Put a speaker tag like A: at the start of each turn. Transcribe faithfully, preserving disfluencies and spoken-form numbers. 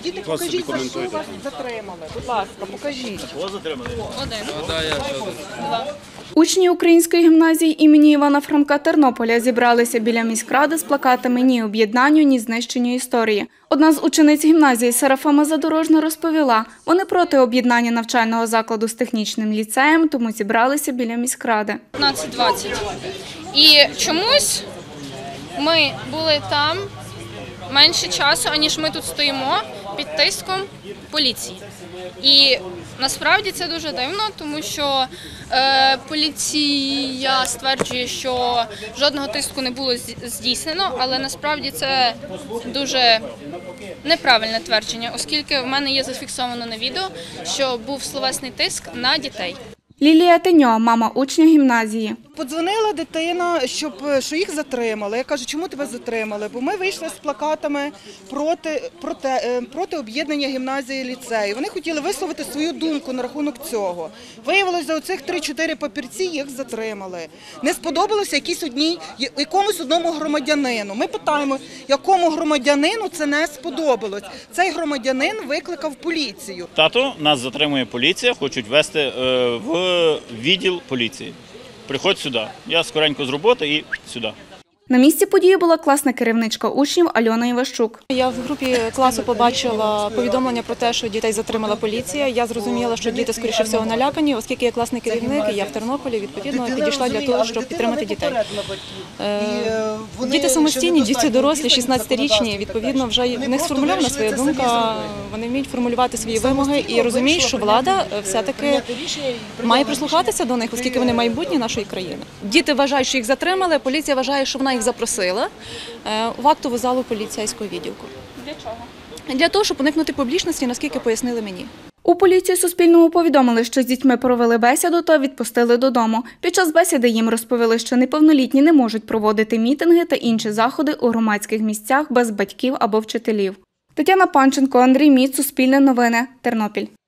A: Діти, покажіть, за що вас затримали. Будь ласка, покажіть.
B: Кого затримали?
C: Один.
B: Два.
D: Учні Української гімназії імені Івана Франка Тернополя зібралися біля міськради з плакатами «Ні об'єднанню, ні знищенню історії». Одна з учениць гімназії Серафима Задорожна розповіла, вони проти об'єднання навчального закладу з технічним ліцеєм, тому зібралися біля міськради.
C: п'ятнадцять двадцять. І чомусь ми були там менше часу, аніж ми тут стоїмо під тиском поліції. І насправді це дуже дивно, тому що е, поліція стверджує, що жодного тиску не було здійснено, але насправді це дуже неправильне твердження, оскільки в мене є зафіксовано на відео, що був словесний тиск на дітей.
D: Лілія Теньо, мама учня гімназії.
A: Подзвонила дитина, щоб, що їх затримали. Я кажу, чому тебе затримали? Бо ми вийшли з плакатами проти, проти, проти об'єднання гімназії і ліцею. Вони хотіли висловити свою думку на рахунок цього. Виявилося, за оцих три-чотири папірці їх затримали. Не сподобалося якійсь одній, якомусь одному громадянину. Ми питаємо, якому громадянину це не сподобалось. Цей громадянин викликав поліцію.
B: Тато, нас затримує поліція, хочуть вести е, в відділ поліції. Приходь сюди. Я скоренько з роботи і сюди.
D: На місці події була класна керівничка учнів Альона Іващук.
E: Я в групі класу побачила повідомлення про те, що дітей затримала поліція. Я зрозуміла, що діти, скоріше всього, налякані, оскільки я класний керівник, і я в Тернополі, відповідно, підійшла для того, щоб підтримати дітей. Діти самостійні, діти дорослі, шістнадцятирічні, відповідно, вже в них сформульована своя думка, вони вміють формулювати свої вимоги і розуміють, що влада все-таки має прислухатися до них, оскільки вони майбутнє нашої країни. Діти вважають, що їх затримали, поліція вважає, що вона їх запросила в актову залу поліцейського відділку.
C: Для чого?
E: Для того, щоб уникнути публічності, наскільки пояснили мені.
D: У поліції Суспільному повідомили, що з дітьми провели бесіду та відпустили додому. Під час бесіди їм розповіли, що неповнолітні не можуть проводити мітинги та інші заходи у громадських місцях без батьків або вчителів. Тетяна Панченко, Андрій Міц, Суспільне новини, Тернопіль.